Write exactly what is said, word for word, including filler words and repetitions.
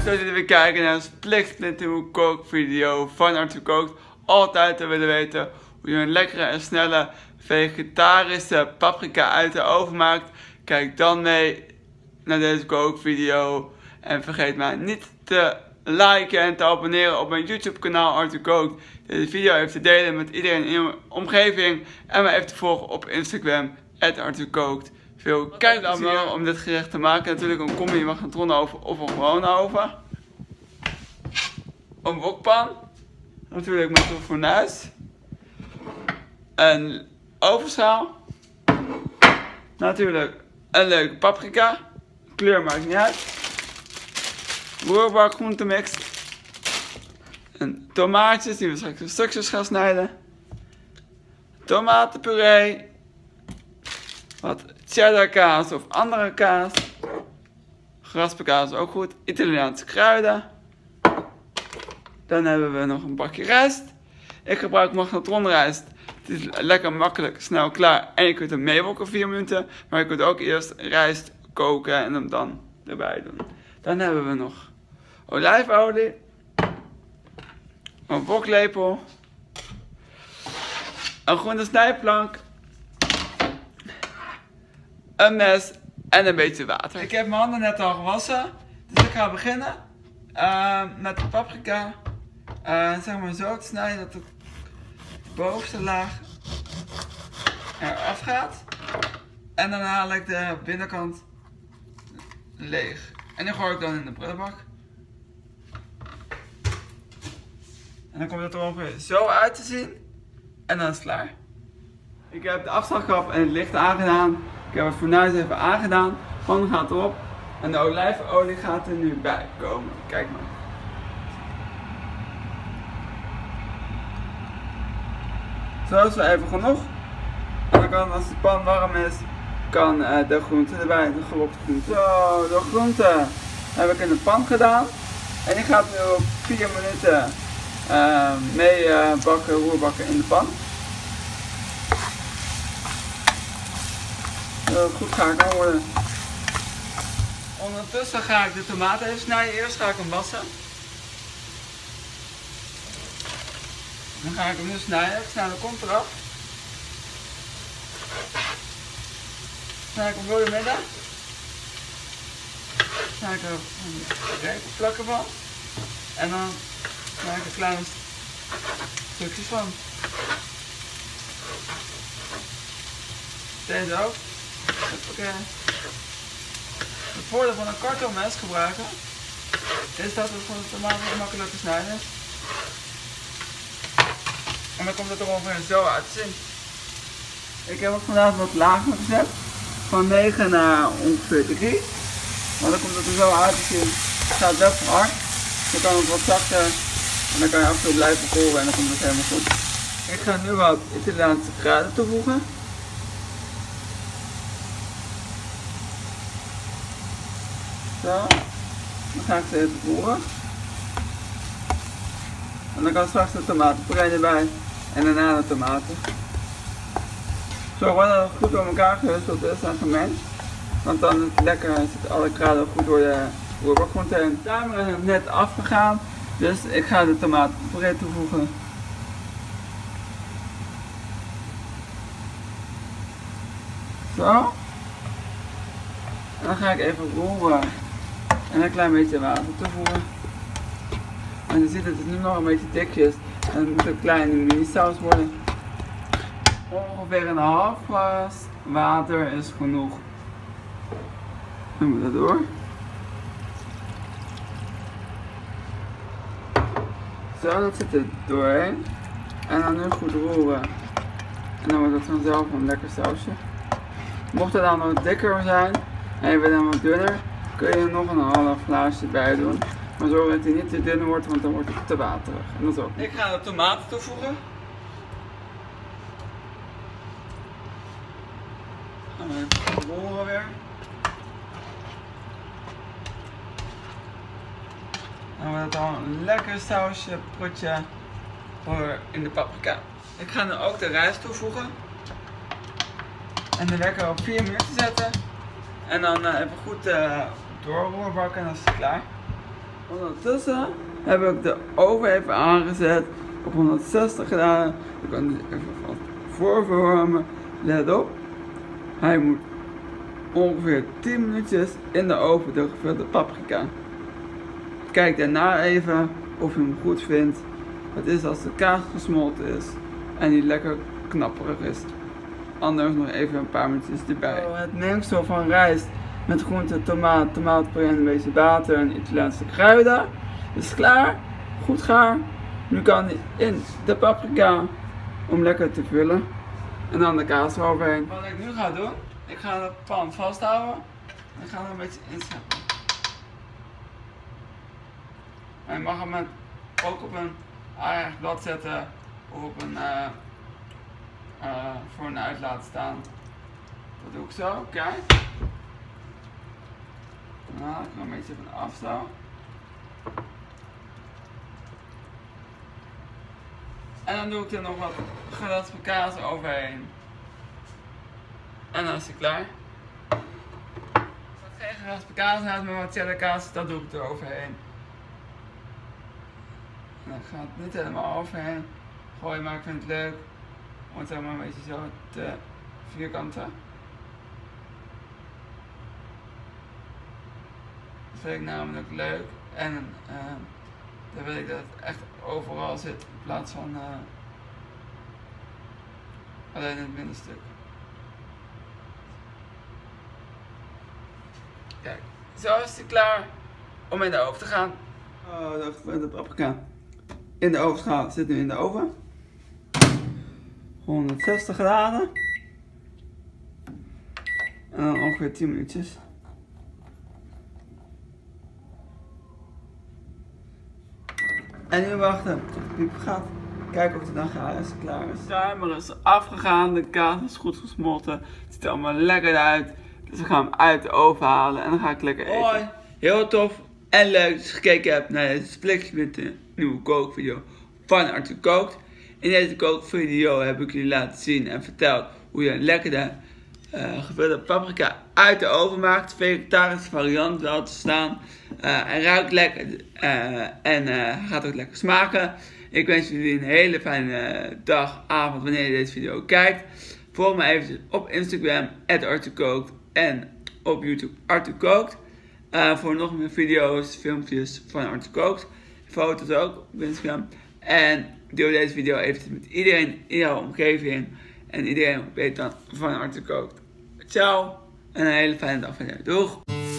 Leuk dat jullie weer kijken naar een spliksplinternieuwe kookvideo van Arthur Kookt. Altijd te willen weten hoe je een lekkere en snelle vegetarische paprika uit de oven maakt. Kijk dan mee naar deze kookvideo. En vergeet mij niet te liken en te abonneren op mijn YouTube kanaal Arthur Kookt. Deze video even te delen met iedereen in je omgeving. En me even te volgen op Instagram, at Arthur Kookt. Veel kijkplezier om dit gerecht te maken. Natuurlijk een combi magnetron-oven of een gewone oven. Een wokpan. Natuurlijk met een fornuis. Een ovenschaal. Natuurlijk een leuke paprika. Kleur maakt niet uit. Roerbak groentemix. En tomaatjes die we straks in stukjes gaan snijden. Tomatenpuree. Wat cheddar kaas of andere kaas. Geraspte kaas is ook goed. Italiaanse kruiden. Dan hebben we nog een bakje rijst. Ik gebruik magnetronrijst. Het is lekker makkelijk, snel klaar. En je kunt hem meewokken vier minuten. Maar je kunt ook eerst rijst koken en hem dan erbij doen. Dan hebben we nog olijfolie. Een woklepel. Een groene snijplank. Een mes en een beetje water. Ik heb mijn handen net al gewassen. Dus ik ga beginnen uh, met de paprika. Uh, zeg maar zo te snijden dat de bovenste laag eraf gaat. En dan haal ik de binnenkant leeg. En die gooi ik dan in de prullenbak. En dan komt het er ongeveer zo uit te zien. En dan is het klaar. Ik heb de afslagkap en het licht aangedaan. Ik heb het fornuis even aangedaan. Pan gaat erop. En de olijfolie gaat er nu bij komen. Kijk maar. Zo is wel even genoeg. En dan kan, als de pan warm is, kan uh, de groente erbij, de gelokte groente. Zo, de groente heb ik in de pan gedaan. En die gaat nu op vier minuten uh, mee uh, bakken, roerbakken in de pan. Zo, goed gaar worden. Ondertussen ga ik de tomaten even snijden. Eerst ga ik hem wassen. Dan ga ik hem nu snijden. Ik snij de kont eraf. Snij ik hem door de midden. Snij ik er een repenplakken van. En dan snij ik er kleine stukjes van. Deze ook. Het voordeel van een kartonmes gebruiken is dat het van de tomaten makkelijker snijden is. En dan komt het er ongeveer zo uit te zien. Ik heb het vandaag wat lager gezet. Van negen naar ongeveer drie. Maar dan komt het er zo uit te zien. Het gaat best hard. Dan kan het wat zachter. En dan kan je af en toe blijven koren en dan komt het helemaal goed. Ik ga nu wat Italiaanse kruiden toevoegen. Zo. Dan ga ik ze even roeren. En dan kan straks de tomatenpuree erbij. En daarna de tomaten. Zo wordt het goed door elkaar gehusteld is en gemengd. Want dan is het lekker, zit alle kruiden goed door de roerbakgroente heen. De timer is net afgegaan. Dus ik ga de tomatenpuree toevoegen. Zo. En dan ga ik even roeren. En een klein beetje water toevoegen. En je ziet het is nu nog een beetje dikjes. En het moet een kleine mini saus worden. Ongeveer een half glas water is genoeg. Dan moet dat door. Zo, dat zit er doorheen. En dan nu goed roeren. En dan wordt het vanzelf een lekker sausje. Mocht het dan nog dikker zijn en je bent dan wat dunner, kun je er nog een half glaasje bij doen. Maar zorg dat hij niet te dun wordt, want dan wordt het te waterig. En dat is ook. Ik ga de tomaten toevoegen. Dan gaan we even roeren weer. Dan wordt het al een lekker sausje, potje voor in de paprika. Ik ga nu ook de rijst toevoegen. En de wekker op vier minuten zetten. En dan uh, even goed uh, doorroerbakken en dan is het klaar. Ondertussen heb ik de oven even aangezet op honderdzestig graden. Ik kan dit even vast voorverwarmen. Let op, hij moet ongeveer tien minuutjes in de oven, de gevulde paprika. Kijk daarna even of je hem goed vindt. Het is als de kaas gesmolten is en die lekker knapperig is. Anders nog even een paar minuutjes erbij. Oh, het mengsel van rijst met groente, tomaat, tomaatpuree en een beetje water en Italiaanse kruiden is klaar. Goed gaar. Nu kan hij in de paprika om lekker te vullen. En dan de kaas eroverheen. Wat ik nu ga doen, ik ga de pan vasthouden en ga er een beetje inscheppen. En je mag hem met, ook op een aardig blad zetten of op een uh, uh, voor een uitlaat staan. Dat doe ik zo, kijk. Dan haal ik er een beetje van af zo. En dan doe ik er nog wat geraspe kaas overheen. En dan is hij klaar. Als ik geen geraspe kaas heb, maar wat cheddar kaas, dat doe ik er overheen. En dan gaat het niet helemaal overheen gooien, maar ik vind het leuk om het helemaal een beetje zo te vierkanten. Dat vind ik namelijk leuk en uh, dan wil ik dat het echt overal zit in plaats van uh, alleen in het middenstuk. Kijk, zo is het klaar om in de oven te gaan. Oh, de, de paprika in de ovenschaal zit nu in de oven. honderdzestig graden. En dan ongeveer tien minuutjes. En nu wachten tot de piep gaat. Kijken of het dan gaar is, klaar is. De timer is afgegaan, de kaas is goed gesmolten. Het ziet er allemaal lekker uit. Dus we gaan hem uit de oven halen en dan ga ik lekker eten. Hoi, heel tof en leuk dat je gekeken hebt naar deze spliksplinter nieuwe kookvideo van Arthur Kookt. In deze kookvideo heb ik jullie laten zien en verteld hoe je een lekkere uh, gevulde paprika uit de oven maakt. Vegetarische variant wel te staan. Uh, en ruikt lekker uh, en uh, gaat ook lekker smaken. Ik wens jullie een hele fijne dag, avond wanneer je deze video kijkt. Volg me even op Instagram, at Arthur Kookt, en op YouTube Arthur Kookt. Uh, voor nog meer video's, filmpjes van Arthur Kookt. Foto's ook op Instagram. En deel deze video even met iedereen in jouw omgeving. En iedereen weet dan van Arthur Kookt. Ciao en een hele fijne dag verder. Doeg!